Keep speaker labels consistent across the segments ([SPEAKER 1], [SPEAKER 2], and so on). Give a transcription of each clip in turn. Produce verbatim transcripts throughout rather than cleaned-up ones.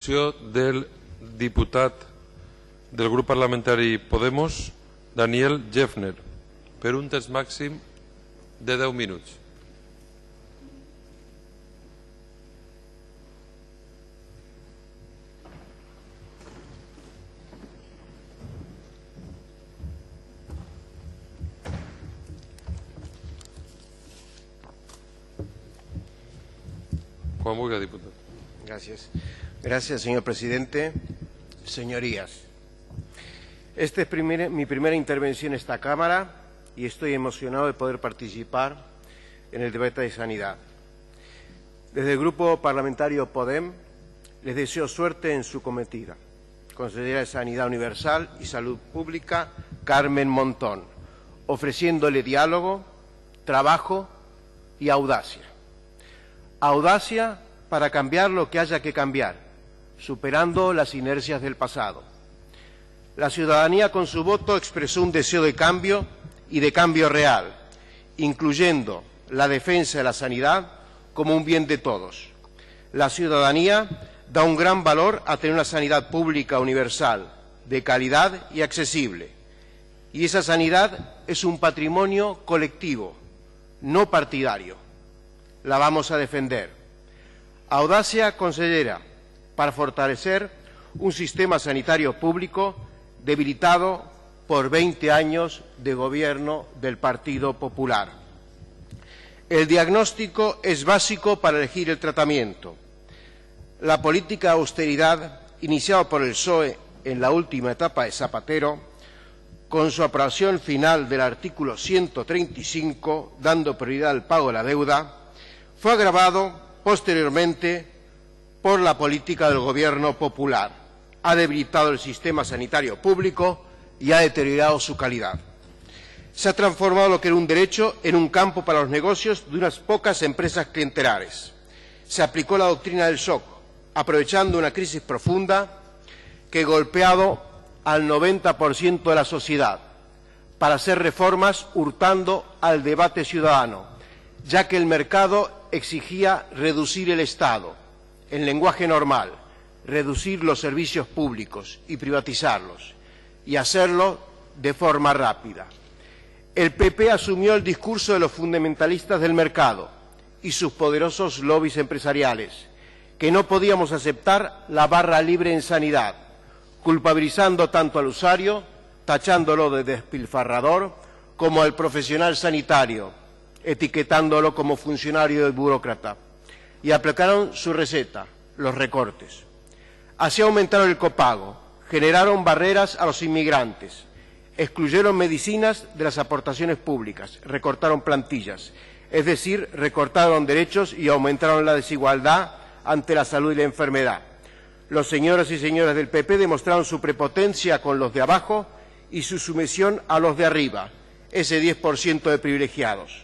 [SPEAKER 1] Del diputat del grup parlamentari Podemos, Daniel Jeffner, per un temps màxim de deu minuts. Quan vulgui, diputat.
[SPEAKER 2] Gracias. Gracias, señor presidente. Señorías, esta es primer, mi primera intervención en esta Cámara y estoy emocionado de poder participar en el debate de sanidad. Desde el Grupo Parlamentario Podem les deseo suerte en su cometida. Consejera de Sanidad Universal y Salud Pública, Carmen Montón, ofreciéndole diálogo, trabajo y audacia. Audacia para cambiar lo que haya que cambiar, superando las inercias del pasado. La ciudadanía con su voto expresó un deseo de cambio y de cambio real, incluyendo la defensa de la sanidad como un bien de todos. La ciudadanía da un gran valor a tener una sanidad pública universal, de calidad y accesible. Y esa sanidad es un patrimonio colectivo, no partidario. La vamos a defender. Audacia, consellera, para fortalecer un sistema sanitario público debilitado por veinte años de gobierno del Partido Popular. El diagnóstico es básico para elegir el tratamiento. La política de austeridad iniciada por el P S O E en la última etapa de Zapatero, con su aprobación final del artículo ciento treinta y cinco, dando prioridad al pago de la deuda, fue agravado posteriormente por la política del Gobierno popular. Ha debilitado el sistema sanitario público y ha deteriorado su calidad. Se ha transformado lo que era un derecho en un campo para los negocios de unas pocas empresas clientelares. Se aplicó la doctrina del shock, aprovechando una crisis profunda que ha golpeado al noventa por ciento de la sociedad, para hacer reformas hurtando al debate ciudadano, ya que el mercado exigía reducir el Estado. En lenguaje normal, reducir los servicios públicos y privatizarlos, y hacerlo de forma rápida. El P P asumió el discurso de los fundamentalistas del mercado y sus poderosos lobbies empresariales, que no podíamos aceptar la barra libre en sanidad, culpabilizando tanto al usuario, tachándolo de despilfarrador, como al profesional sanitario, etiquetándolo como funcionario y burócrata. Y aplicaron su receta, los recortes. Así aumentaron el copago, generaron barreras a los inmigrantes, excluyeron medicinas de las aportaciones públicas, recortaron plantillas, es decir, recortaron derechos y aumentaron la desigualdad ante la salud y la enfermedad. Los señores y señoras del P P demostraron su prepotencia con los de abajo y su sumisión a los de arriba, ese diez por ciento de privilegiados.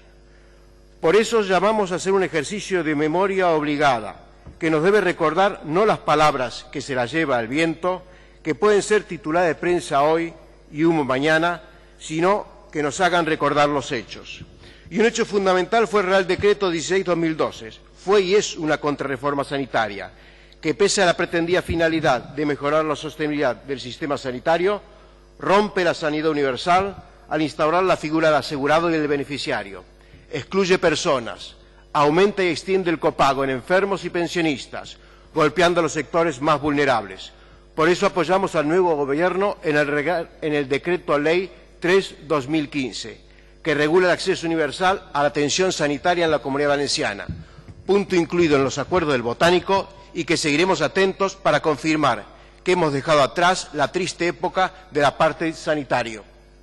[SPEAKER 2] Por eso llamamos a hacer un ejercicio de memoria obligada, que nos debe recordar no las palabras que se las lleva el viento, que pueden ser titular de prensa hoy y humo mañana, sino que nos hagan recordar los hechos. Y un hecho fundamental fue el Real Decreto dieciséis barra dos mil doce. Fue y es una contrarreforma sanitaria, que pese a la pretendida finalidad de mejorar la sostenibilidad del sistema sanitario, rompe la sanidad universal al instaurar la figura del asegurado y del beneficiario. Excluye personas, aumenta y extiende el copago en enfermos y pensionistas, golpeando a los sectores más vulnerables. Por eso apoyamos al nuevo Gobierno en el, en el Decreto Ley tres barra dos mil quince, que regula el acceso universal a la atención sanitaria en la Comunidad Valenciana, punto incluido en los acuerdos del Botánico y que seguiremos atentos para confirmar que hemos dejado atrás la triste época del apartheid sanitario.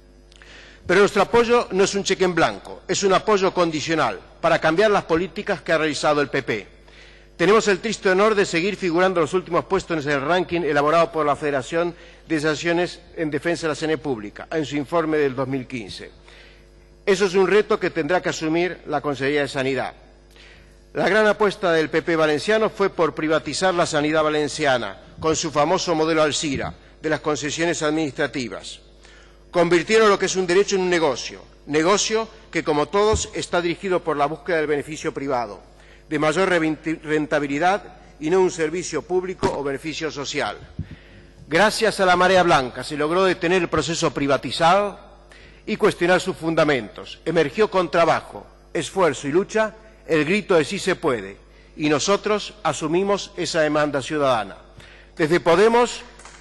[SPEAKER 2] Pero nuestro apoyo no es un cheque en blanco, es un apoyo condicional para cambiar las políticas que ha realizado el P P. Tenemos el triste honor de seguir figurando en los últimos puestos en el ranking elaborado por la Federación de Asociaciones en Defensa de la Sanidad Pública, en su informe del dos mil quince. Eso es un reto que tendrá que asumir la Consejería de Sanidad. La gran apuesta del P P valenciano fue por privatizar la sanidad valenciana, con su famoso modelo Alzira, de las concesiones administrativas. Convirtieron lo que es un derecho en un negocio, negocio que, como todos, está dirigido por la búsqueda del beneficio privado, de mayor rentabilidad y no un servicio público o beneficio social. Gracias a la marea blanca se logró detener el proceso privatizado y cuestionar sus fundamentos. Emergió con trabajo, esfuerzo y lucha el grito de sí se puede, y nosotros asumimos esa demanda ciudadana. Desde Podemos,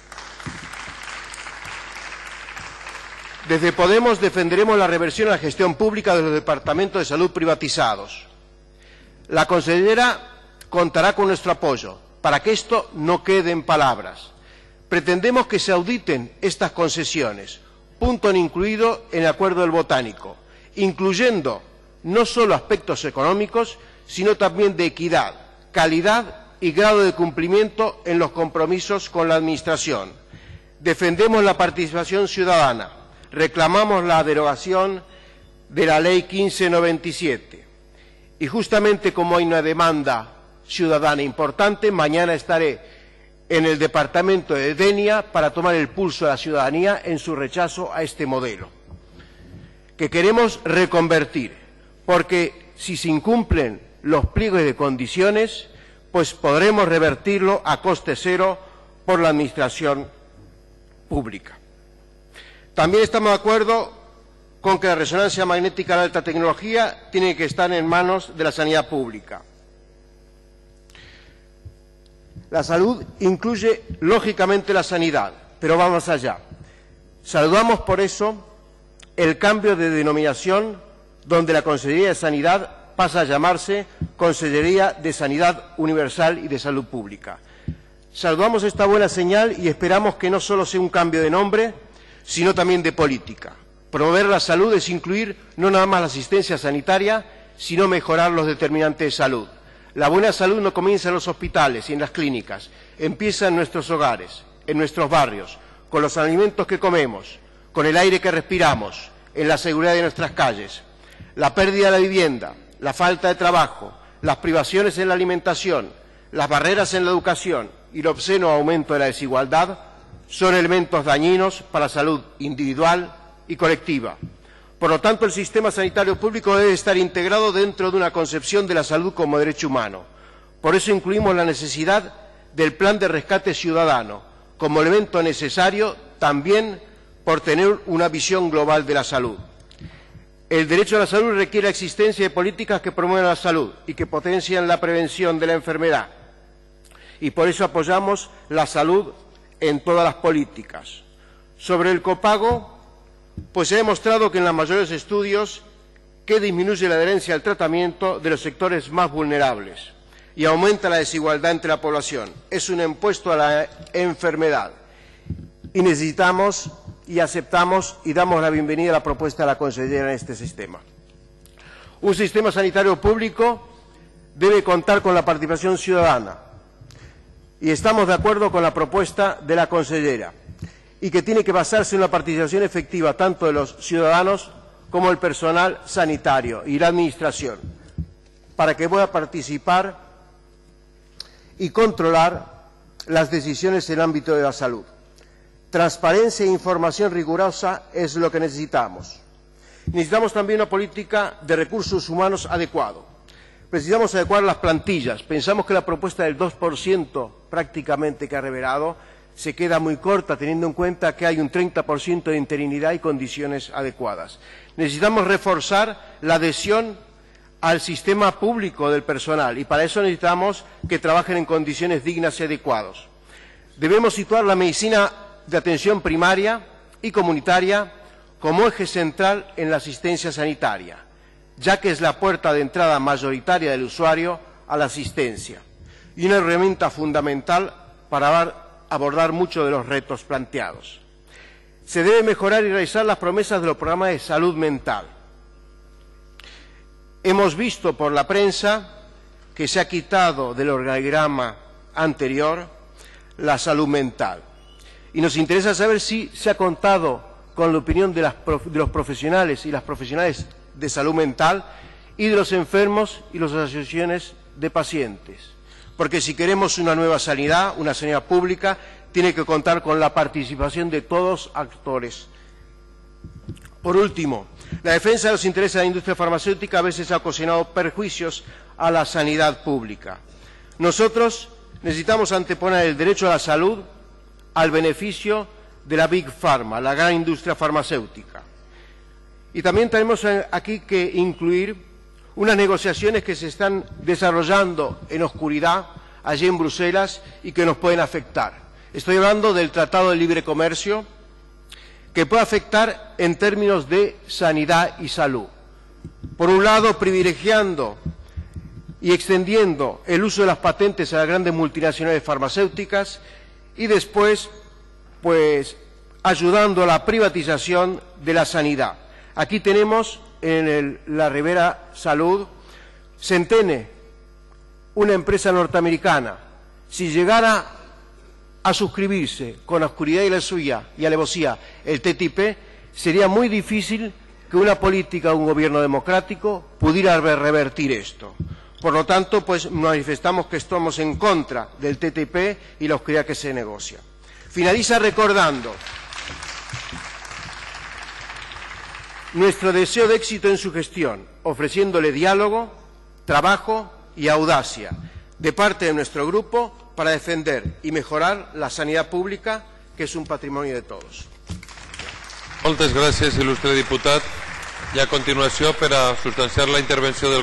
[SPEAKER 2] desde Podemos defenderemos la reversión a la gestión pública de los departamentos de salud privatizados. La consellera contará con nuestro apoyo para que esto no quede en palabras. Pretendemos que se auditen estas concesiones, punto incluido en el acuerdo del Botánico, incluyendo no solo aspectos económicos, sino también de equidad, calidad y grado de cumplimiento en los compromisos con la Administración. Defendemos la participación ciudadana, reclamamos la derogación de la Ley quince noventa y siete. Y justamente como hay una demanda ciudadana importante, mañana estaré en el departamento de Denia para tomar el pulso de la ciudadanía en su rechazo a este modelo, que queremos reconvertir, porque si se incumplen los pliegos de condiciones, pues podremos revertirlo a coste cero por la Administración pública. También estamos de acuerdo con que la resonancia magnética de alta tecnología tiene que estar en manos de la sanidad pública. La salud incluye, lógicamente, la sanidad, pero va más allá. Saludamos, por eso, el cambio de denominación, donde la Consejería de Sanidad pasa a llamarse Consellería de Sanidad Universal y de Salud Pública. Saludamos esta buena señal y esperamos que no solo sea un cambio de nombre, sino también de política. Promover la salud es incluir no nada más la asistencia sanitaria, sino mejorar los determinantes de salud. La buena salud no comienza en los hospitales y en las clínicas, empieza en nuestros hogares, en nuestros barrios, con los alimentos que comemos, con el aire que respiramos, en la seguridad de nuestras calles. La pérdida de la vivienda, la falta de trabajo, las privaciones en la alimentación, las barreras en la educación y el obsceno aumento de la desigualdad son elementos dañinos para la salud individual y colectiva. Por lo tanto, el sistema sanitario público debe estar integrado dentro de una concepción de la salud como derecho humano. Por eso incluimos la necesidad del plan de rescate ciudadano como elemento necesario también por tener una visión global de la salud. El derecho a la salud requiere la existencia de políticas que promuevan la salud y que potencian la prevención de la enfermedad. Y por eso apoyamos la salud en todas las políticas. Sobre el copago, pues se ha demostrado que en los mayores estudios que disminuye la adherencia al tratamiento de los sectores más vulnerables y aumenta la desigualdad entre la población. Es un impuesto a la enfermedad y necesitamos y aceptamos y damos la bienvenida a la propuesta de la consellera en este sistema. Un sistema sanitario público debe contar con la participación ciudadana y estamos de acuerdo con la propuesta de la consellera y que tiene que basarse en la participación efectiva tanto de los ciudadanos como del personal sanitario y la Administración, para que pueda participar y controlar las decisiones en el ámbito de la salud. Transparencia e información rigurosa es lo que necesitamos. Necesitamos también una política de recursos humanos adecuado. Necesitamos adecuar las plantillas. Pensamos que la propuesta del dos por ciento prácticamente que ha revelado se queda muy corta, teniendo en cuenta que hay un treinta por ciento de interinidad y condiciones adecuadas. Necesitamos reforzar la adhesión al sistema público del personal y para eso necesitamos que trabajen en condiciones dignas y adecuadas. Debemos situar la medicina de atención primaria y comunitaria como eje central en la asistencia sanitaria, ya que es la puerta de entrada mayoritaria del usuario a la asistencia y una herramienta fundamental para abordar muchos de los retos planteados. Se debe mejorar y realizar las promesas de los programas de salud mental. Hemos visto por la prensa que se ha quitado del organigrama anterior la salud mental. Y nos interesa saber si se ha contado con la opinión de, las, de los profesionales y las profesionales de salud mental y de los enfermos y las asociaciones de pacientes. Porque si queremos una nueva sanidad, una sanidad pública, tiene que contar con la participación de todos los actores. Por último, la defensa de los intereses de la industria farmacéutica a veces ha ocasionado perjuicios a la sanidad pública. Nosotros necesitamos anteponer el derecho a la salud al beneficio de la Big Pharma, la gran industria farmacéutica. Y también tenemos aquí que incluir unas negociaciones que se están desarrollando en oscuridad allí en Bruselas y que nos pueden afectar. Estoy hablando del Tratado de Libre Comercio, que puede afectar en términos de sanidad y salud. Por un lado, privilegiando y extendiendo el uso de las patentes a las grandes multinacionales farmacéuticas y después, pues, ayudando a la privatización de la sanidad. Aquí tenemos en el, la Ribera Salud, Centene, una empresa norteamericana. Si llegara a suscribirse con la oscuridad y la suya y alevosía el T T I P, sería muy difícil que una política de un gobierno democrático pudiera revertir esto. Por lo tanto, pues manifestamos que estamos en contra del T T I P y la oscuridad que se negocia. Finaliza recordando nuestro deseo de éxito en su gestión, ofreciéndole diálogo, trabajo y audacia de parte de nuestro grupo para defender y mejorar la sanidad pública, que es un patrimonio de todos.
[SPEAKER 1] Moltes gràcies, il·lustre diputat. I a continuació, per a substanciar la intervenció del